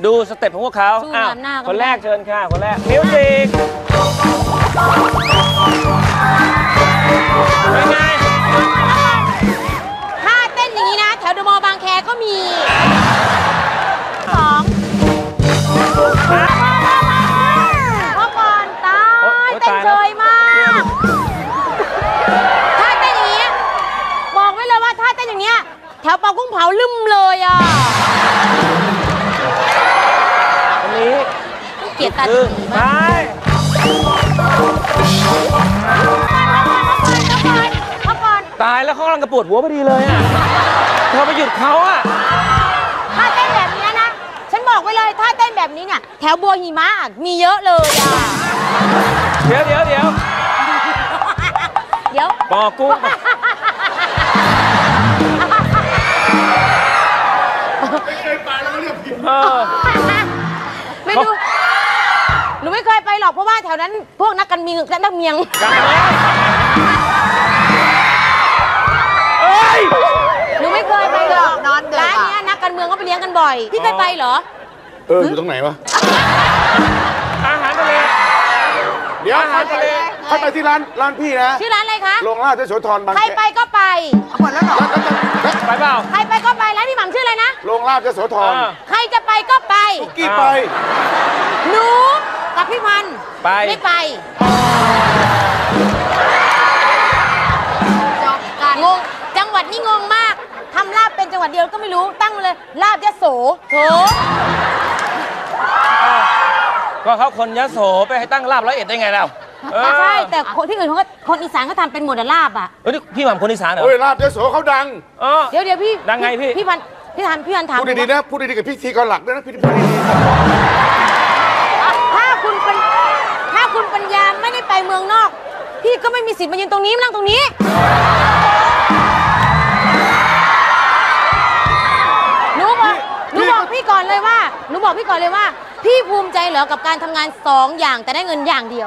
ดูสเต็ปของพวกเขาคนแรกเชิญค่ะคนแรกมิวสิกเป็นไงถ้าเต้นอย่างนี้นะแถวเดอะมอลล์บางแคก็มี2พ่อก่อนตายเต้นเฉยมากถ้าเต้นอย่างนี้บอกไว้เลยว่าถ้าเต้นอย่างนี้แถวปอกุ้งเผาลืมเลยอ่ะวันนี้เกลียดตาดีมากตายแล้วเขากำลังกระปวดหัวพอดีเลยอ่ะเธอไปหยุดเขาอ่ะถ้าเต้นแบบนี้นะฉันบอกไว้เลยถ้าเต้นแบบนี้เนี่ยแถวบัวหิมะมีเยอะเลยอ่ะเดี๋ยวปอกุ้งไม่เคยไปแล้วเรียกผิดไม่รู้หนูไม่เคยไปหรอกเพราะว่าแถวนั้นพวกนักการเมืองนักเมียงหนูไม่เคยไปหรอกร้านนี้นักการเมืองก็ไปเลี้ยงกันบ่อยพี่เคยไปเหรออยู่ตรงไหนวะอาหารทะเลเดี๋ยวอาหารทะเลเข้าไปที่ร้านพี่นะชื่อร้านอะไรคะโรงลาบยโสธรบางแคใครไปก็ไปหมดแล้วเหรอไปเปล่าใครไปก็ไปร้านพี่หม่ำชื่ออะไรนะโรงลาบยโสธรใครจะไปก็ไปกี่ไปหนูกับพี่พันธ์ไม่ไปจบการงงจังหวัดนี่งงมากทำลาบเป็นจังหวัดเดียวก็ไม่รู้ตั้งเลยลาบยโสโถก็เขาคนยโสไปให้ตั้งลาบ101ได้ไงเราใช่แต่ที่อื่นเขาก็คนอีสานเขาทำเป็นหมดลาบอ่ะนี่พี่หม่ำคนอีสานเหรอลาบยโสเขาดังเดี๋ยวพี่ดังไงพี่พันธ์ถามพูดดีๆนะพูดดีๆกับพี่ทีก่อนหลักด้วยนะพี่พูดดีถ้าคุณปัญญาไม่ได้ไปเมืองนอกพี่ก็ไม่มีสิทธิ์มายืนตรงนี้มานั่งตรงนี้หนูบอกพี่ก่อนเลยว่าพี่ภูมิใจเหรอกับการทำงาน2อย่างแต่ได้เงินอย่างเดียว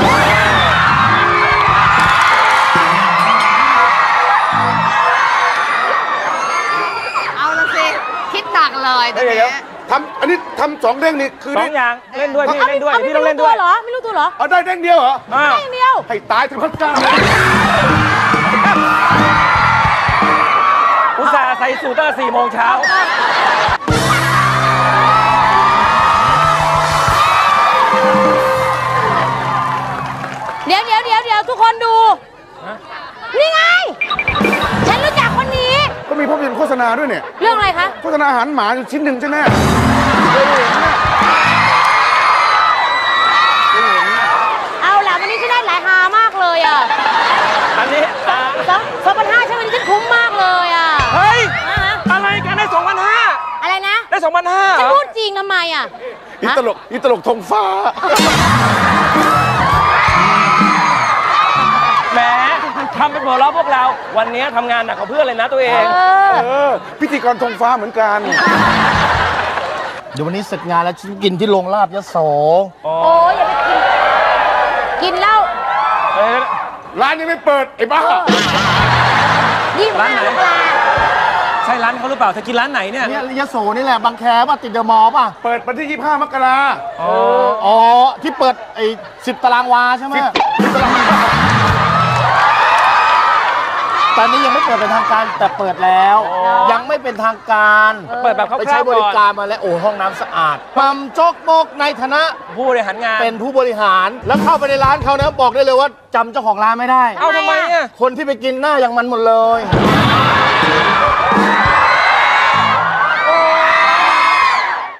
เอาละสิคิดหนักเลยตอนนี้อันนี้ทำ2เด้งนี่คือ 2อย่างเล่นด้วยพี่เล่นด้วยพี่ต้องเล่นด้วยไม่รู้ตัวเหรอได้เด้งเดียวเหรอเด้งเดียวให้ตายทั้งพันก้าอุตส่าห์ใส่สูทตั้ง4 โมงเช้าเดี๋ยวทุกคนดูนี่ไงฉันรู้จักคนนี้ก็มีภาพยนตร์โฆษณาด้วยเนี่ยเรื่องอะไรคะโฆษณาอาหารหมาอยู่ชิ้นหนึ่งใช่ไหมเอาล่ะวันนี้ฉันได้หลายฮามากเลยอ่ะอันนี้ 2,500ใช่ไหมฉันคุ้มมากเลยอ่ะเฮ้ยอะไรกันได้2,500 อะไรนะได้2,500 จะพูดจริงทำไมอ่ะอีตลกธงฟ้าแหมทำเป็นหัวเราะพวกเราวันนี้ทำงานหนักกว่าเพื่อนเลยนะตัวเองพิธีกรธงฟ้าเหมือนกันเดี๋ยววันนี้เสร็จงานแล้วฉันกินที่โรงลาบยโสโอ้ยอย่าไปกินเหล้าร้านยังไม่เปิดไอ้บ้าร้านไหนใช่ร้านเขาหรือเปล่าเธอกินร้านไหนเนี่ยยโสนี่แหละบางแคป่ะติดเดอะมอลล์ป่ะเปิดวันที่25 มกราอ๋อที่เปิดไอ้10 ตารางวาใช่ไหม10 ตารางวาตอนนี้ยังไม่เปิดเป็นทางการแต่เปิดแล้วยังไม่เป็นทางการเปิดแบบเขาไปใช้บริการมาแล้วห้องน้ำสะอาดมัมโจ๊กโมกในฐานะผู้บริหารงานเป็นผู้บริหารแล้วเข้าไปในร้านเขานะบอกได้เลยว่าจำเจ้าของร้านไม่ได้เอาทำไมเนี่ยคนที่ไปกินหน้าอย่างมันหมดเลย